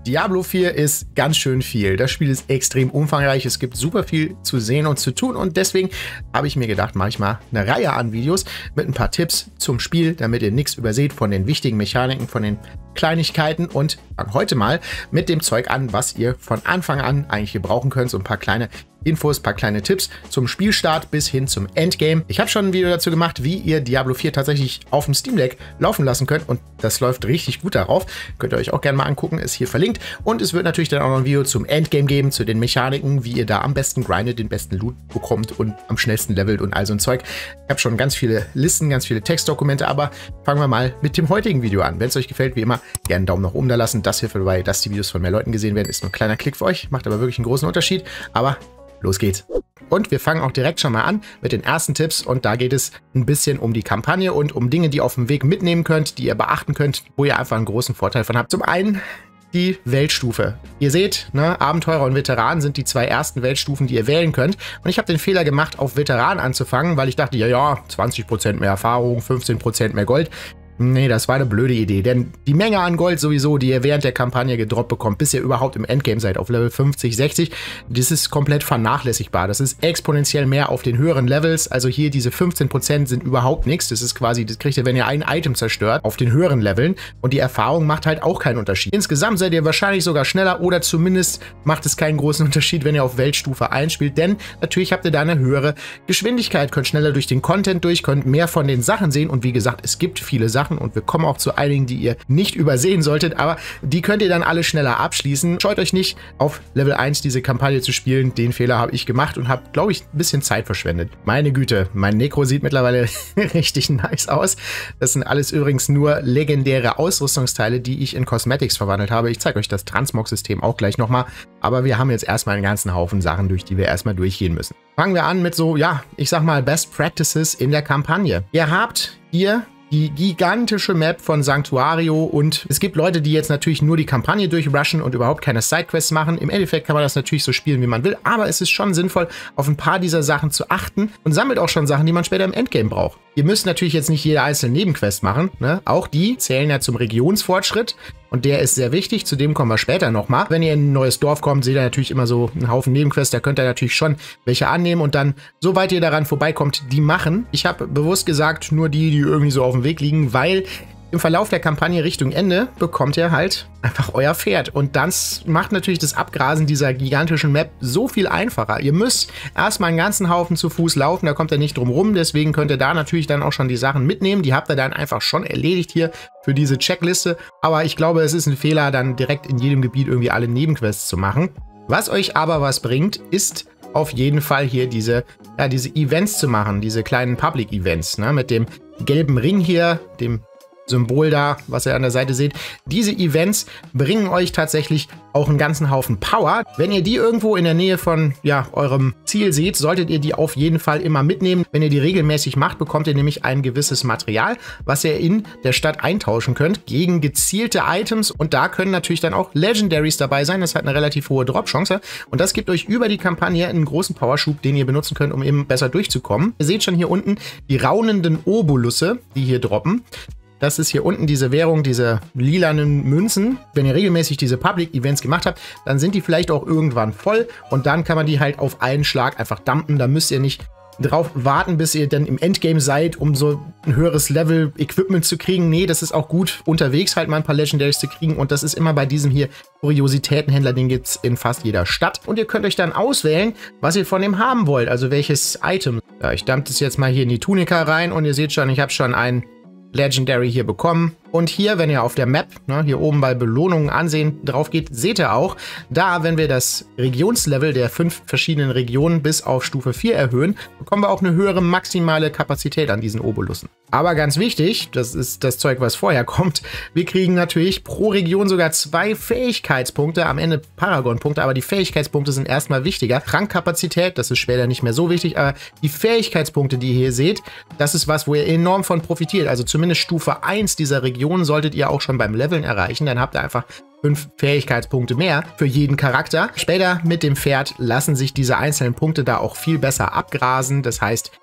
Diablo 4 ist ganz schön viel. Das Spiel ist extrem umfangreich. Es gibt super viel zu sehen und zu tun. Und deswegen habe ich mir gedacht, mache ich mal eine Reihe an Videos mit ein paar Tipps zum Spiel, damit ihr nichts überseht von den wichtigen Mechaniken, von den Kleinigkeiten. Und fangen heute mal mit dem Zeug an, was ihr von Anfang an eigentlich gebrauchen könnt. So ein paar kleine Infos, ein paar kleine Tipps zum Spielstart bis hin zum Endgame. Ich habe schon ein Video dazu gemacht, wie ihr Diablo 4 tatsächlich auf dem Steam Deck laufen lassen könnt. Und das läuft richtig gut darauf. Könnt ihr euch auch gerne mal angucken, ist hier verlinkt. Und es wird natürlich dann auch noch ein Video zum Endgame geben, zu den Mechaniken, wie ihr da am besten grindet, den besten Loot bekommt und am schnellsten levelt und all so ein Zeug. Ich habe schon ganz viele Listen, ganz viele Textdokumente, aber fangen wir mal mit dem heutigen Video an. Wenn es euch gefällt, wie immer, gerne einen Daumen nach oben da lassen. Das hilft dabei, dass die Videos von mehr Leuten gesehen werden. Ist nur ein kleiner Klick für euch, macht aber wirklich einen großen Unterschied. Aber los geht's. Und wir fangen auch direkt schon mal an mit den ersten Tipps. Und da geht es ein bisschen um die Kampagne und um Dinge, die ihr auf dem Weg mitnehmen könnt, die ihr beachten könnt, wo ihr einfach einen großen Vorteil von habt. Zum einen die Weltstufe. Ihr seht, ne, Abenteurer und Veteran sind die zwei ersten Weltstufen, die ihr wählen könnt. Und ich habe den Fehler gemacht, auf Veteran anzufangen, weil ich dachte, ja, 20% mehr Erfahrung, 15% mehr Gold. Nee, das war eine blöde Idee, denn die Menge an Gold sowieso, die ihr während der Kampagne gedroppt bekommt, bis ihr überhaupt im Endgame seid, auf Level 50, 60, das ist komplett vernachlässigbar. Das ist exponentiell mehr auf den höheren Levels, also hier diese 15% sind überhaupt nichts. Das ist quasi, das kriegt ihr, wenn ihr ein Item zerstört, auf den höheren Leveln und die Erfahrung macht halt auch keinen Unterschied. Insgesamt seid ihr wahrscheinlich sogar schneller oder zumindest macht es keinen großen Unterschied, wenn ihr auf Weltstufe 1 spielt, denn natürlich habt ihr da eine höhere Geschwindigkeit, könnt schneller durch den Content durch, könnt mehr von den Sachen sehen und wie gesagt, es gibt viele Sachen und wir kommen auch zu einigen, die ihr nicht übersehen solltet, aber die könnt ihr dann alle schneller abschließen. Scheut euch nicht, auf Level 1 diese Kampagne zu spielen. Den Fehler habe ich gemacht und habe, glaube ich, ein bisschen Zeit verschwendet. Meine Güte, mein Necro sieht mittlerweile richtig nice aus. Das sind alles übrigens nur legendäre Ausrüstungsteile, die ich in Cosmetics verwandelt habe. Ich zeige euch das Transmog-System auch gleich nochmal, aber wir haben jetzt erstmal einen ganzen Haufen Sachen, durch die wir erstmal durchgehen müssen. Fangen wir an mit so, ja, ich sag mal Best Practices in der Kampagne. Ihr habt hier die gigantische Map von Sanctuario und es gibt Leute, die jetzt natürlich nur die Kampagne durchrushen und überhaupt keine Sidequests machen. Im Endeffekt kann man das natürlich so spielen, wie man will, aber es ist schon sinnvoll, auf ein paar dieser Sachen zu achten und sammelt auch schon Sachen, die man später im Endgame braucht. Ihr müsst natürlich jetzt nicht jede einzelne Nebenquest machen, ne? Auch die zählen ja zum Regionsfortschritt und der ist sehr wichtig, zu dem kommen wir später nochmal. Wenn ihr in ein neues Dorf kommt, seht ihr natürlich immer so einen Haufen Nebenquests, da könnt ihr natürlich schon welche annehmen und dann, soweit ihr daran vorbeikommt, die machen. Ich habe bewusst gesagt, nur die irgendwie so auf dem Weg liegen, weil im Verlauf der Kampagne Richtung Ende bekommt ihr halt einfach euer Pferd. Und das macht natürlich das Abgrasen dieser gigantischen Map so viel einfacher. Ihr müsst erstmal einen ganzen Haufen zu Fuß laufen, da kommt ihr nicht drum rum. Deswegen könnt ihr da natürlich dann auch schon die Sachen mitnehmen. Die habt ihr dann einfach schon erledigt hier für diese Checkliste. Aber ich glaube, es ist ein Fehler, dann direkt in jedem Gebiet irgendwie alle Nebenquests zu machen. Was euch aber was bringt, ist auf jeden Fall hier diese Events zu machen, diese kleinen Public-Events, ne, mit dem gelben Ring hier, dem Symbol da, was ihr an der Seite seht. Diese Events bringen euch tatsächlich auch einen ganzen Haufen Power. Wenn ihr die irgendwo in der Nähe von eurem Ziel seht, solltet ihr die auf jeden Fall immer mitnehmen. Wenn ihr die regelmäßig macht, bekommt ihr nämlich ein gewisses Material, was ihr in der Stadt eintauschen könnt gegen gezielte Items. Und da können natürlich dann auch Legendaries dabei sein. Das hat eine relativ hohe Drop-Chance. Und das gibt euch über die Kampagne einen großen Powerschub, den ihr benutzen könnt, um eben besser durchzukommen. Ihr seht schon hier unten die raunenden Obolusse, die hier droppen. Das ist hier unten diese Währung, diese lilanen Münzen. Wenn ihr regelmäßig diese Public-Events gemacht habt, dann sind die vielleicht auch irgendwann voll und dann kann man die halt auf einen Schlag einfach dumpen. Da müsst ihr nicht drauf warten, bis ihr dann im Endgame seid, um so ein höheres Level Equipment zu kriegen. Nee, das ist auch gut, unterwegs halt mal ein paar Legendaries zu kriegen und das ist immer bei diesem hier Kuriositätenhändler, den gibt es in fast jeder Stadt. Und ihr könnt euch dann auswählen, was ihr von dem haben wollt, also welches Item. Ja, ich dump das jetzt mal hier in die Tunika rein und ihr seht schon, ich habe schon ein Legendary hier bekommen. Und hier, wenn ihr auf der Map, ne, hier oben bei Belohnungen ansehen drauf geht, seht ihr auch, da, wenn wir das Regionslevel der 5 verschiedenen Regionen bis auf Stufe 4 erhöhen, bekommen wir auch eine höhere maximale Kapazität an diesen Obolussen. Aber ganz wichtig, das ist das Zeug, was vorher kommt, wir kriegen natürlich pro Region sogar 2 Fähigkeitspunkte, am Ende Paragon-Punkte, aber die Fähigkeitspunkte sind erstmal wichtiger. Trankkapazität, das ist später nicht mehr so wichtig, aber die Fähigkeitspunkte, die ihr hier seht, das ist was, wo ihr enorm von profitiert. Also zumindest Stufe 1 dieser Region solltet ihr auch schon beim Leveln erreichen, dann habt ihr einfach 5 Fähigkeitspunkte mehr für jeden Charakter. Später mit dem Pferd lassen sich diese einzelnen Punkte da auch viel besser abgrasen. Das heißt,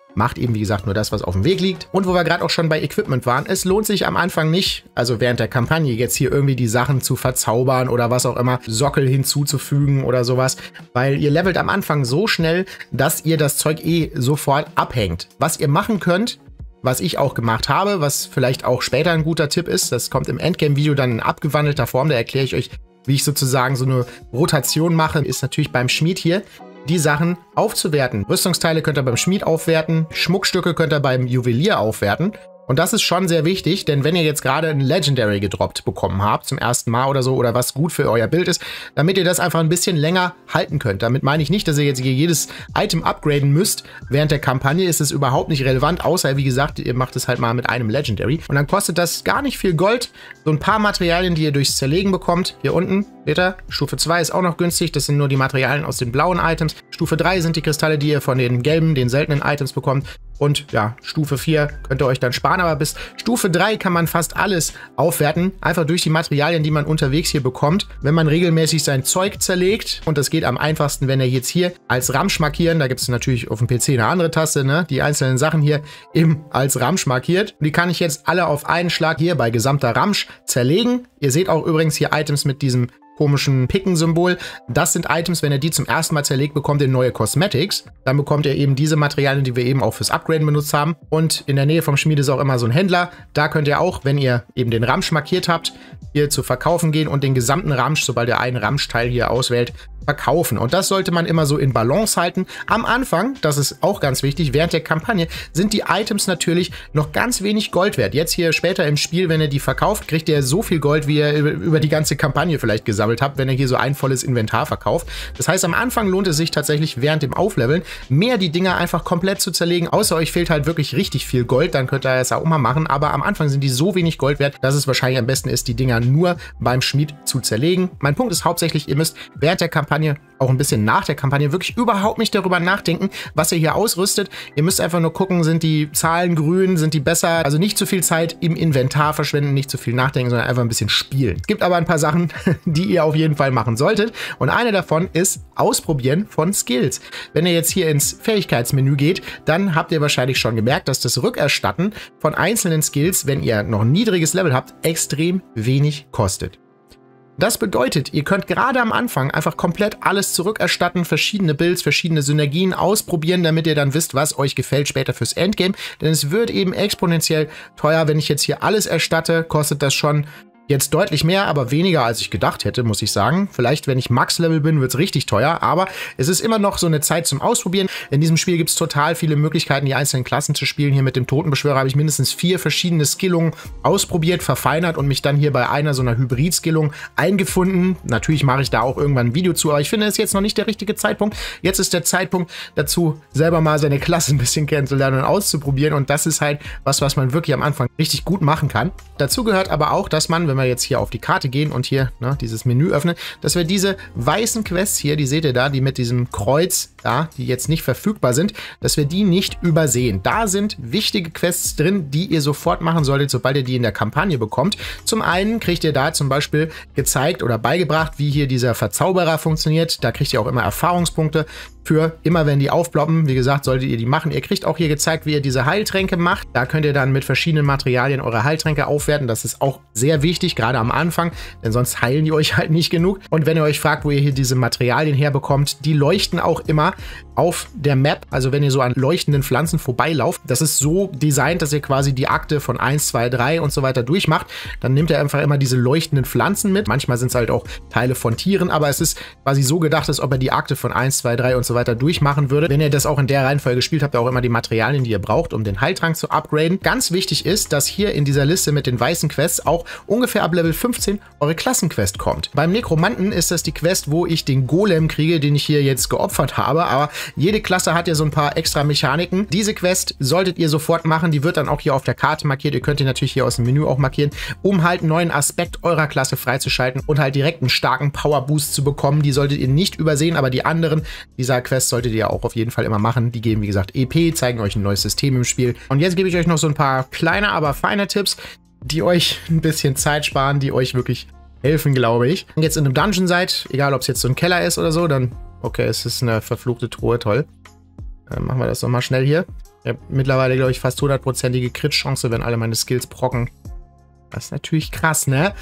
macht eben, wie gesagt, nur das, was auf dem Weg liegt. Und wo wir gerade auch schon bei Equipment waren, es lohnt sich am Anfang nicht, also während der Kampagne jetzt hier irgendwie die Sachen zu verzaubern oder was auch immer, Sockel hinzuzufügen oder sowas, weil ihr levelt am Anfang so schnell, dass ihr das Zeug sofort abhängt. Was ihr machen könnt, was ich auch gemacht habe, was vielleicht auch später ein guter Tipp ist, das kommt im Endgame-Video dann in abgewandelter Form, da erkläre ich euch, wie ich sozusagen so eine Rotation mache, ist natürlich beim Schmied hier, die Sachen aufzuwerten. Rüstungsteile könnt ihr beim Schmied aufwerten, Schmuckstücke könnt ihr beim Juwelier aufwerten. Und das ist schon sehr wichtig, denn wenn ihr jetzt gerade ein Legendary gedroppt bekommen habt, zum ersten Mal oder so, oder was gut für euer Bild ist, damit ihr das einfach ein bisschen länger halten könnt. Damit meine ich nicht, dass ihr jetzt hier jedes Item upgraden müsst. Während der Kampagne ist es überhaupt nicht relevant, außer, wie gesagt, ihr macht es halt mal mit einem Legendary. Und dann kostet das gar nicht viel Gold. So ein paar Materialien, die ihr durchs Zerlegen bekommt. Hier unten, seht ihr, Stufe 2 ist auch noch günstig. Das sind nur die Materialien aus den blauen Items. Stufe 3 sind die Kristalle, die ihr von den gelben, den seltenen Items bekommt. Und ja, Stufe 4 könnt ihr euch dann sparen, aber bis Stufe 3 kann man fast alles aufwerten, einfach durch die Materialien, die man unterwegs hier bekommt, wenn man regelmäßig sein Zeug zerlegt. Und das geht am einfachsten, wenn ihr jetzt hier als Ramsch markieren, da gibt es natürlich auf dem PC eine andere Taste, ne? Die einzelnen Sachen hier eben als Ramsch markiert. Und die kann ich jetzt alle auf einen Schlag hier bei gesamter Ramsch zerlegen. Ihr seht auch übrigens hier Items mit diesem komischen Picken-Symbol. Das sind Items, wenn ihr die zum ersten Mal zerlegt, bekommt ihr neue Cosmetics. Dann bekommt ihr eben diese Materialien, die wir eben auch fürs Upgraden benutzt haben. Und in der Nähe vom Schmied ist auch immer so ein Händler. Da könnt ihr auch, wenn ihr eben den Ramsch markiert habt, hier zu verkaufen gehen und den gesamten Ramsch, sobald ihr einen Ramschteil hier auswählt, verkaufen. Und das sollte man immer so in Balance halten. Am Anfang, das ist auch ganz wichtig, während der Kampagne sind die Items natürlich noch ganz wenig Gold wert. Jetzt hier später im Spiel, wenn ihr die verkauft, kriegt ihr so viel Gold, wie ihr über die ganze Kampagne vielleicht gesammelt habt, wenn ihr hier so ein volles Inventar verkauft. Das heißt, am Anfang lohnt es sich tatsächlich während dem Aufleveln mehr die Dinger einfach komplett zu zerlegen. Außer euch fehlt halt wirklich richtig viel Gold, dann könnt ihr das auch mal machen. Aber am Anfang sind die so wenig Gold wert, dass es wahrscheinlich am besten ist, die Dinger nur beim Schmied zu zerlegen. Mein Punkt ist hauptsächlich, ihr müsst während der Kampagne, auch ein bisschen nach der Kampagne, wirklich überhaupt nicht darüber nachdenken, was ihr hier ausrüstet. Ihr müsst einfach nur gucken, sind die Zahlen grün, sind die besser? Also nicht zu viel Zeit im Inventar verschwenden, nicht zu viel nachdenken, sondern einfach ein bisschen spielen. Es gibt aber ein paar Sachen, die ihr auf jeden Fall machen solltet. Und eine davon ist Ausprobieren von Skills. Wenn ihr jetzt hier ins Fähigkeitsmenü geht, dann habt ihr wahrscheinlich schon gemerkt, dass das Rückerstatten von einzelnen Skills, wenn ihr noch ein niedriges Level habt, extrem wenig kostet. Das bedeutet, ihr könnt gerade am Anfang einfach komplett alles zurückerstatten, verschiedene Builds, verschiedene Synergien ausprobieren, damit ihr dann wisst, was euch gefällt später fürs Endgame. Denn es wird eben exponentiell teuer, wenn ich jetzt hier alles erstatte, kostet das schon jetzt deutlich mehr, aber weniger, als ich gedacht hätte, muss ich sagen. Vielleicht, wenn ich Max-Level bin, wird es richtig teuer, aber es ist immer noch so eine Zeit zum Ausprobieren. In diesem Spiel gibt es total viele Möglichkeiten, die einzelnen Klassen zu spielen. Hier mit dem Totenbeschwörer habe ich mindestens 4 verschiedene Skillungen ausprobiert, verfeinert und mich dann hier bei einer so einer Hybrid-Skillung eingefunden. Natürlich mache ich da auch irgendwann ein Video zu, aber ich finde, es ist jetzt noch nicht der richtige Zeitpunkt. Jetzt ist der Zeitpunkt dazu, selber mal seine Klasse ein bisschen kennenzulernen und auszuprobieren, und das ist halt was man wirklich am Anfang richtig gut machen kann. Dazu gehört aber auch, dass man, wenn wir jetzt hier auf die Karte gehen und hier dieses Menü öffnen, dass wir diese weißen Quests hier, die seht ihr da, die mit diesem Kreuz da, die jetzt nicht verfügbar sind, dass wir die nicht übersehen. Da sind wichtige Quests drin, die ihr sofort machen solltet, sobald ihr die in der Kampagne bekommt. Zum einen kriegt ihr da zum Beispiel gezeigt oder beigebracht, wie hier dieser Verzauberer funktioniert. Da kriegt ihr auch immer Erfahrungspunkte für, immer wenn die aufploppen. Wie gesagt, solltet ihr die machen. Ihr kriegt auch hier gezeigt, wie ihr diese Heiltränke macht. Da könnt ihr dann mit verschiedenen Materialien eure Heiltränke aufwerten. Das ist auch sehr wichtig, gerade am Anfang, denn sonst heilen die euch halt nicht genug. Und wenn ihr euch fragt, wo ihr hier diese Materialien herbekommt, die leuchten auch immer auf der Map. Also wenn ihr so an leuchtenden Pflanzen vorbeilauft, das ist so designt, dass ihr quasi die Akte von 1, 2, 3 und so weiter durchmacht. Dann nehmt ihr einfach immer diese leuchtenden Pflanzen mit. Manchmal sind es halt auch Teile von Tieren, aber es ist quasi so gedacht, als ob ihr die Akte von 1, 2, 3 und so weiter durchmachen würdet. Wenn ihr das auch in der Reihenfolge spielt, habt ihr auch immer die Materialien, die ihr braucht, um den Heiltrank zu upgraden. Ganz wichtig ist, dass hier in dieser Liste mit den weißen Quests auch ungefähr ab Level 15 eure Klassenquest kommt. Beim Nekromanten ist das die Quest, wo ich den Golem kriege, den ich hier jetzt geopfert habe, aber jede Klasse hat ja so ein paar extra Mechaniken. Diese Quest solltet ihr sofort machen, die wird dann auch hier auf der Karte markiert. Ihr könnt die natürlich hier aus dem Menü auch markieren, um halt einen neuen Aspekt eurer Klasse freizuschalten und halt direkt einen starken Power-Boost zu bekommen. Die solltet ihr nicht übersehen, aber die anderen dieser Quest solltet ihr auch auf jeden Fall immer machen. Die geben, wie gesagt, EP, zeigen euch ein neues System im Spiel. Und jetzt gebe ich euch noch so ein paar kleine, aber feine Tipps, die euch ein bisschen Zeit sparen, die euch wirklich helfen, glaube ich. Wenn ihr jetzt in einem Dungeon seid, egal ob es jetzt so ein Keller ist oder so, dann, okay, es ist eine verfluchte Truhe, toll. Dann machen wir das nochmal schnell hier. Ich habe mittlerweile, glaube ich, fast 100%ige Crit-Chance, wenn alle meine Skills procken. Das ist natürlich krass, ne?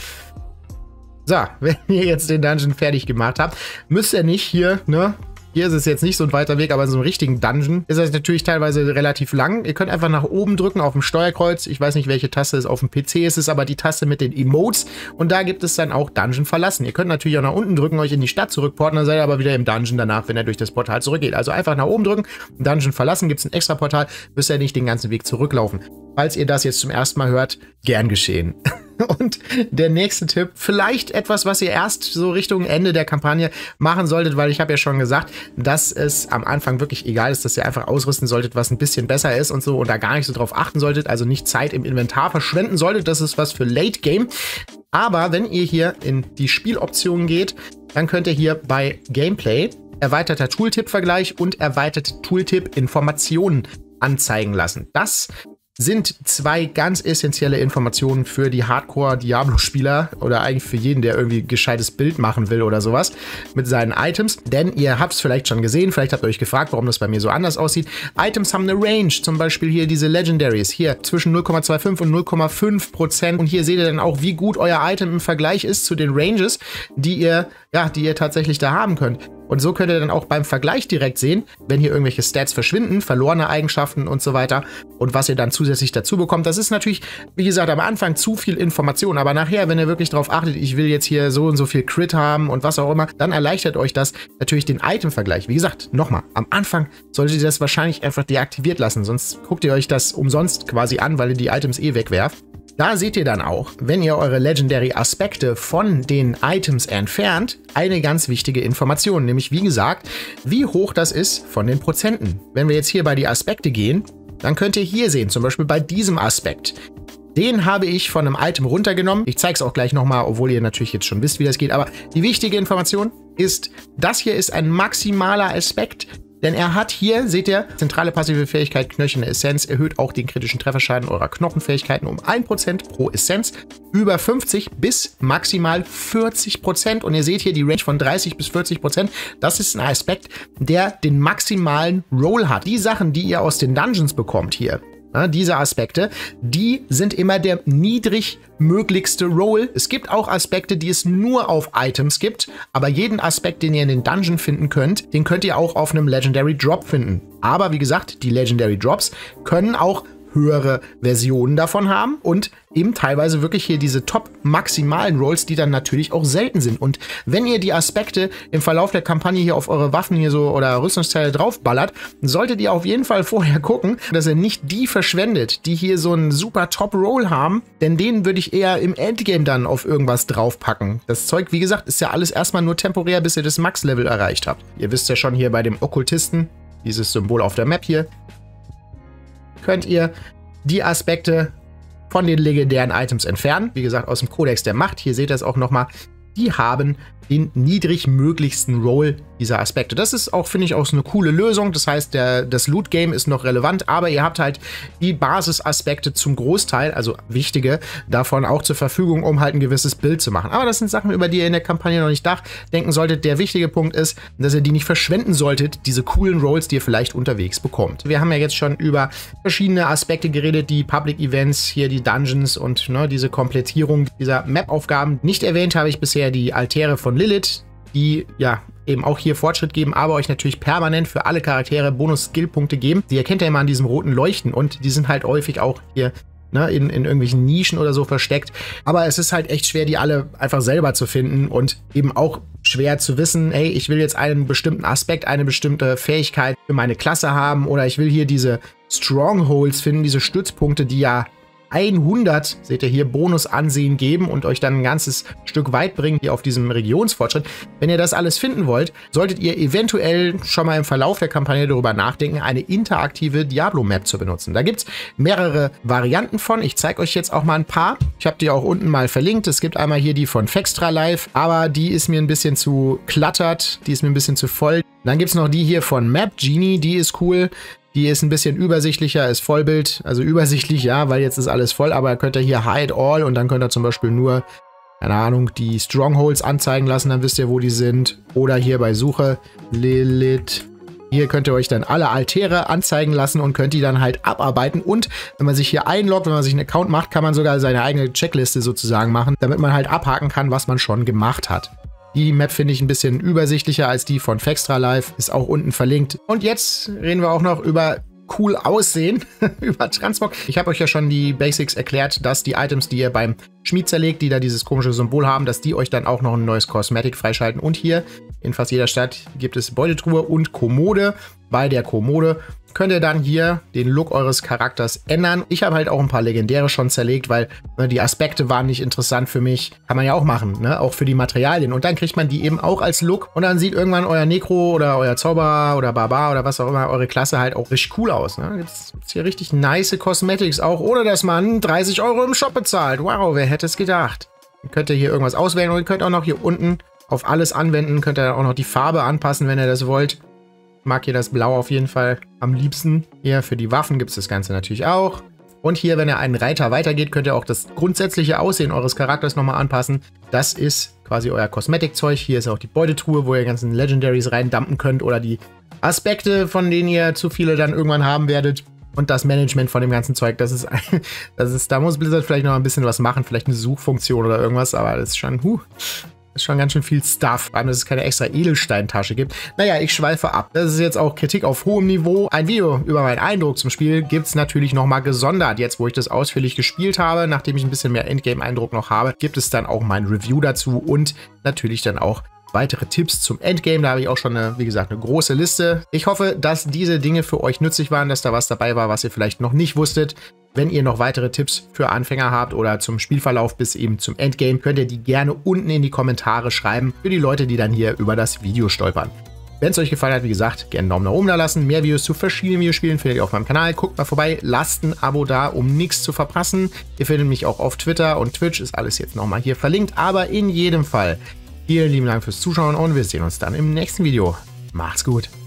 So, wenn ihr jetzt den Dungeon fertig gemacht habt, müsst ihr nicht hier, ne? Hier ist es jetzt nicht so ein weiter Weg, aber in so einem richtigen Dungeon ist das natürlich teilweise relativ lang. Ihr könnt einfach nach oben drücken auf dem Steuerkreuz. Ich weiß nicht, welche Taste es auf dem PC ist. Es ist aber die Taste mit den Emotes. Und da gibt es dann auch Dungeon verlassen. Ihr könnt natürlich auch nach unten drücken, euch in die Stadt zurückporten. Dann seid ihr aber wieder im Dungeon danach, wenn er durch das Portal zurückgeht. Also einfach nach oben drücken, Dungeon verlassen, gibt es ein extra Portal, müsst ihr nicht den ganzen Weg zurücklaufen. Falls ihr das jetzt zum ersten Mal hört, gern geschehen. Und der nächste Tipp, vielleicht etwas, was ihr erst so Richtung Ende der Kampagne machen solltet, weil ich habe ja schon gesagt, dass es am Anfang wirklich egal ist, dass ihr einfach ausrüsten solltet, was ein bisschen besser ist und so und da gar nicht so drauf achten solltet, also nicht Zeit im Inventar verschwenden solltet, das ist was für Late Game. Aber wenn ihr hier in die Spieloptionen geht, dann könnt ihr hier bei Gameplay erweiterter Tooltip-Vergleich und erweiterte Tooltip-Informationen anzeigen lassen. Das sind zwei ganz essentielle Informationen für die Hardcore-Diablo-Spieler oder eigentlich für jeden, der irgendwie gescheites Bild machen will oder sowas mit seinen Items. Denn ihr habt es vielleicht schon gesehen, vielleicht habt ihr euch gefragt, warum das bei mir so anders aussieht. Items haben eine Range, zum Beispiel hier diese Legendaries, hier zwischen 0,25 und 0,5%. Und hier seht ihr dann auch, wie gut euer Item im Vergleich ist zu den Ranges, die ihr tatsächlich da haben könnt. Und so könnt ihr dann auch beim Vergleich direkt sehen, wenn hier irgendwelche Stats verschwinden, verlorene Eigenschaften und so weiter und was ihr dann zusätzlich dazu bekommt. Das ist natürlich, wie gesagt, am Anfang zu viel Information, aber nachher, wenn ihr wirklich darauf achtet, ich will jetzt hier so und so viel Crit haben und was auch immer, dann erleichtert euch das natürlich den Item-Vergleich. Wie gesagt, nochmal, am Anfang solltet ihr das wahrscheinlich einfach deaktiviert lassen, sonst guckt ihr euch das umsonst quasi an, weil ihr die Items eh wegwerft. Da seht ihr dann auch, wenn ihr eure Legendary-Aspekte von den Items entfernt, eine ganz wichtige Information, nämlich wie gesagt, wie hoch das ist von den Prozenten. Wenn wir jetzt hier bei die Aspekte gehen, dann könnt ihr hier sehen, zum Beispiel bei diesem Aspekt. Den habe ich von einem Item runtergenommen. Ich zeige es auch gleich nochmal, obwohl ihr natürlich jetzt schon wisst, wie das geht. Aber die wichtige Information ist, das hier ist ein maximaler Aspekt. Denn er hat hier, seht ihr, zentrale passive Fähigkeit, knöcherne Essenz, erhöht auch den kritischen Trefferschaden eurer Knochenfähigkeiten um 1% pro Essenz, über 50 bis maximal 40%. Und ihr seht hier die Range von 30 bis 40%. Das ist ein Aspekt, der den maximalen Roll hat. Die Sachen, die ihr aus den Dungeons bekommt hier, diese Aspekte, die sind immer der niedrigmöglichste Roll. Es gibt auch Aspekte, die es nur auf Items gibt, aber jeden Aspekt, den ihr in den Dungeon finden könnt, den könnt ihr auch auf einem Legendary Drop finden. Aber wie gesagt, die Legendary Drops können auch höhere Versionen davon haben und eben teilweise wirklich hier diese top-maximalen Rolls, die dann natürlich auch selten sind. Und wenn ihr die Aspekte im Verlauf der Kampagne hier auf eure Waffen hier so oder Rüstungsteile draufballert, solltet ihr auf jeden Fall vorher gucken, dass ihr nicht die verschwendet, die hier so einen super Top-Roll haben, denn den würde ich eher im Endgame dann auf irgendwas draufpacken. Das Zeug, wie gesagt, ist ja alles erstmal nur temporär, bis ihr das Max-Level erreicht habt. Ihr wisst ja schon hier bei dem Okkultisten, dieses Symbol auf der Map hier, könnt ihr die Aspekte von den legendären Items entfernen. Wie gesagt, aus dem Kodex der Macht. Hier seht ihr es auch nochmal. Die haben den niedrigmöglichsten Roll dieser Aspekte. Das ist auch, finde ich, auch so eine coole Lösung. Das heißt, das Loot-Game ist noch relevant, aber ihr habt halt die Basisaspekte zum Großteil, also wichtige, davon auch zur Verfügung, um halt ein gewisses Bild zu machen. Aber das sind Sachen, über die ihr in der Kampagne noch nicht nachdenken solltet. Der wichtige Punkt ist, dass ihr die nicht verschwenden solltet, diese coolen Rolls, die ihr vielleicht unterwegs bekommt. Wir haben ja jetzt schon über verschiedene Aspekte geredet, die Public Events, hier die Dungeons und diese Komplettierung dieser Map-Aufgaben. Nicht erwähnt habe ich bisher die Altäre von Lilith, die ja eben auch hier Fortschritt geben, aber euch natürlich permanent für alle Charaktere Bonus-Skill-Punkte geben. Die erkennt ihr immer an diesem roten Leuchten und die sind halt häufig auch hier in irgendwelchen Nischen oder so versteckt. Aber es ist halt echt schwer, die alle einfach selber zu finden und eben auch schwer zu wissen, hey, ich will jetzt einen bestimmten Aspekt, eine bestimmte Fähigkeit für meine Klasse haben oder ich will hier diese Strongholds finden, diese Stützpunkte, die ja 100, seht ihr hier, Bonusansehen geben und euch dann ein ganzes Stück weit bringen hier auf diesem Regionsfortschritt. Wenn ihr das alles finden wollt, solltet ihr eventuell schon mal im Verlauf der Kampagne darüber nachdenken, eine interaktive Diablo-Map zu benutzen. Da gibt es mehrere Varianten von. Ich zeige euch jetzt auch mal ein paar. Ich habe die auch unten mal verlinkt. Es gibt einmal hier die von Fextra Live, aber die ist mir ein bisschen zu klattert, die ist mir ein bisschen zu voll. Dann gibt es noch die hier von Map Genie, die ist cool. Die ist ein bisschen übersichtlicher, ist Vollbild, also übersichtlich, ja, weil jetzt ist alles voll, aber könnt ihr hier Hide All und dann könnt ihr zum Beispiel nur, keine Ahnung, die Strongholds anzeigen lassen, dann wisst ihr, wo die sind. Oder hier bei Suche Lilith Hier könnt ihr euch dann alle Altäre anzeigen lassen und könnt die dann halt abarbeiten. Und wenn man sich hier einloggt, wenn man sich einen Account macht, kann man sogar seine eigene Checkliste sozusagen machen, damit man halt abhaken kann, was man schon gemacht hat. Die Map finde ich ein bisschen übersichtlicher als die von Fextra Live, ist auch unten verlinkt. Und jetzt reden wir auch noch über cool aussehen, über Transmog. Ich habe euch ja schon die Basics erklärt, dass die Items, die ihr beim Schmied zerlegt, die da dieses komische Symbol haben, dass die euch dann auch noch ein neues Cosmetic freischalten. Und hier in fast jeder Stadt gibt es Beutetruhe und Kommode. Bei der Kommode könnt ihr dann hier den Look eures Charakters ändern. Ich habe halt auch ein paar Legendäre schon zerlegt, weil die Aspekte waren nicht interessant für mich. Kann man ja auch machen, ne? Auch für die Materialien. Und dann kriegt man die eben auch als Look. Und dann sieht irgendwann euer Necro oder euer Zauberer oder Barbar oder was auch immer, eure Klasse halt auch richtig cool aus. Ne? Gibt's hier richtig nice Cosmetics, auch ohne dass man 30 € im Shop bezahlt. Wow, wer hätte es gedacht? Dann könnt ihr hier irgendwas auswählen und ihr könnt auch noch hier unten auf alles anwenden. Könnt ihr auch noch die Farbe anpassen, wenn ihr das wollt. Mag hier das Blau auf jeden Fall am liebsten. Hier für die Waffen gibt es das Ganze natürlich auch. Und hier, wenn ihr einen Reiter weitergeht, könnt ihr auch das grundsätzliche Aussehen eures Charakters nochmal anpassen. Das ist quasi euer Kosmetikzeug. Hier ist auch die Beutetruhe, wo ihr ganzen Legendaries reindumpen könnt oder die Aspekte, von denen ihr zu viele dann irgendwann haben werdet. Und das Management von dem ganzen Zeug, da muss Blizzard vielleicht noch ein bisschen was machen, vielleicht eine Suchfunktion oder irgendwas, aber das ist schon, ist schon ganz schön viel Stuff, vor allem, dass es keine extra Edelsteintasche gibt. Naja, ich schweife ab. Das ist jetzt auch Kritik auf hohem Niveau. Ein Video über meinen Eindruck zum Spiel gibt es natürlich nochmal gesondert. Jetzt, wo ich das ausführlich gespielt habe, nachdem ich ein bisschen mehr Endgame-Eindruck noch habe, gibt es dann auch mein Review dazu und natürlich dann auch weitere Tipps zum Endgame. Da habe ich auch schon, wie gesagt, eine große Liste. Ich hoffe, dass diese Dinge für euch nützlich waren, dass da was dabei war, was ihr vielleicht noch nicht wusstet. Wenn ihr noch weitere Tipps für Anfänger habt oder zum Spielverlauf bis eben zum Endgame, könnt ihr die gerne unten in die Kommentare schreiben für die Leute, die dann hier über das Video stolpern. Wenn es euch gefallen hat, wie gesagt, gerne einen Daumen nach oben da lassen. Mehr Videos zu verschiedenen Videospielen findet ihr auf meinem Kanal. Guckt mal vorbei, lasst ein Abo da, um nichts zu verpassen. Ihr findet mich auch auf Twitter und Twitch, ist alles jetzt nochmal hier verlinkt. Aber in jedem Fall, vielen lieben Dank fürs Zuschauen und wir sehen uns dann im nächsten Video. Macht's gut!